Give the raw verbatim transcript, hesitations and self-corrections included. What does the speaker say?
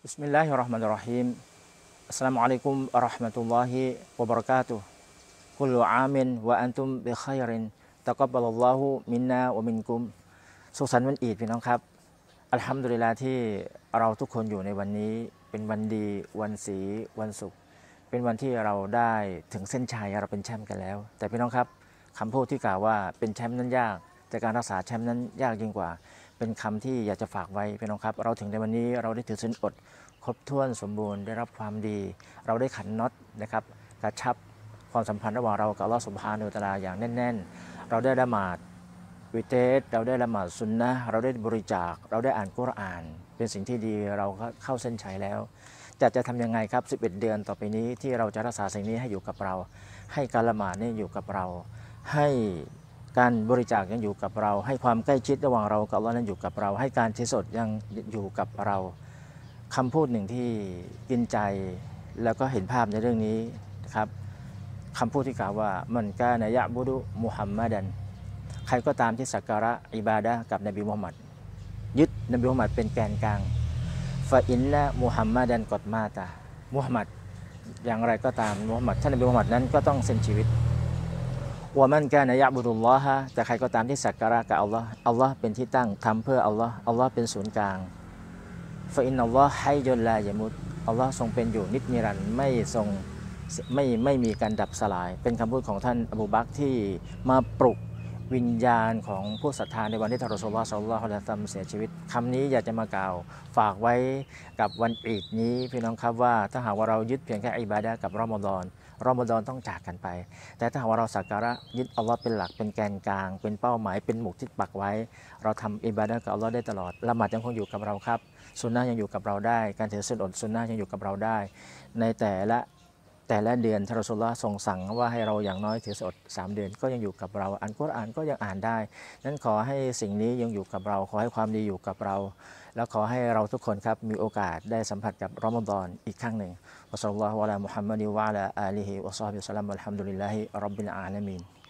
Bismillahirrahmanirrahim. Assalamualaikum warahmatullahi wabarakatuh. Kullu amin wa antum bi khairin. Taqabbalallahu minna wa minkum.สุขสันต์วันอีดพี่น้องครับอัลฮัมดุลิลลาห์ที่เราทุกคนอยู่ในวันนี้เป็นวันดีวันสีวันศุกร์เป็นวันที่เราได้ถึงเส้นชัยเราเป็นแชมป์กันแล้วแต่พี่น้องครับคำพูดที่กล่าวว่าเป็นแชมป์นั้นยากแต่การรักษาแชมป์นั้นยากยิ่งกว่าเป็นคำที่อยากจะฝากไว้พี่น้องครับเราถึงในวันนี้เราได้ถือศีลอดครบถ้วนสมบูรณ์ได้รับความดีเราได้ขันน็อตนะครับกระชับความสัมพันธ์ระหว่างเรากับอัลเลาะห์ซุบฮานะฮูวะตะอาลาอย่างแน่นๆเราได้ละหมาดวิเตสเราได้ละหมาดซุนนะห์เราได้บริจาคเราได้อ่านกุรอานเป็นสิ่งที่ดีเราก็เข้าเส้นชัยแล้วจะจะทำยังไงครับสิบเอ็ดเดือนต่อไปนี้ที่เราจะรักษาสิ่งนี้ให้อยู่กับเราให้การละหมาดนี่อยู่กับเราให้การบริจาคยังอยู่กับเราให้ความใกล้ชิดระหว่างเรากับอัลเลาะห์นั้นอยู่กับเราให้การที่สดยังอยู่กับเราคำพูดหนึ่งที่กินใจแล้วก็เห็นภาพในเรื่องนี้นะครับคำพูดที่กล่าวว่ามันกานะยะบุดุมุฮัมมัดันใครก็ตามที่สักการะอิบาดะห์กับนบีมุฮัมมัดยึดนบีมุฮัมมัดเป็นแกนกลางฟาอินนะมุฮัมมัดันกอดมาตามุฮัมมัดอย่างไรก็ตามมุฮัมมัดท่านนบีมุฮัมมัดนั้นก็ต้องสิ้นชีวิตวะมันกานะยะบุดุลลอฮะแต่ใครก็ตามที่สักการะกับอัลลอฮ์อัลลอฮ์เป็นที่ตั้งทำเพื่ออัลลอฮ์อัลลอฮ์เป็นศูนย์กลางฟาอินนัลลอฮ์ฮัยยุลลายะมุตอัลลอฮ์ทรงเป็นอยู่นิจนิรันดร์ไม่ทรงไม่ไม่มีการดับสลายเป็นคำพูดของท่านอบูบักรที่มาปลุกวิญญาณของผู้ศรัทธาในวันที่ท่านรอซูลุลลอฮ์ ศ็อลลัลลอฮุอะลัยฮิวะซัลลัมเสียชีวิตคำนี้อยากจะมากล่าวฝากไว้กับวันอีดนี้พี่น้องครับว่าถ้าหากว่าเรายึดเพียงแค่อิบาดะห์กับรอมฎอนรอมฎอนต้องจากกันไปแต่ถ้าหากว่าเราสักการะยึดอัลลอฮ์เป็นหลักเป็นแกนกลางเป็นเป้าหมายเป็นหมุกที่ปักไว้เราทำอิบาดะห์กับอัลลอฮ์ได้ตลอดละหมาดยังคงอยู่กับเราครับซุนนะห์ยังอยู่กับเราได้การถือศีลอดซุนนะห์ยังอยู่กับเราได้ในแต่ละแต่ละเดือนท่านรอซูลุลลอฮ์ทรงสั่งว่าให้เราอย่างน้อยถือศีลอดสามเดือนก็ยังอยู่กับเราอ่านกุรอานก็ยังอ่านได้นั้นขอให้สิ่งนี้ยังอยู่กับเราขอให้ความดีอยู่กับเราแล้วขอให้เราทุกคนครับมีโอกาสได้สัมผัสกับรอมฎอนอีกครั้งหนึ่งวะศ็อลลัลลอฮุอะลามุฮัมมัดวะอะลาอาลิฮิวะศอฮบิฮิวะซัลลัมวัลฮัมดุลิลลาฮิร็อบบิลอาละมีน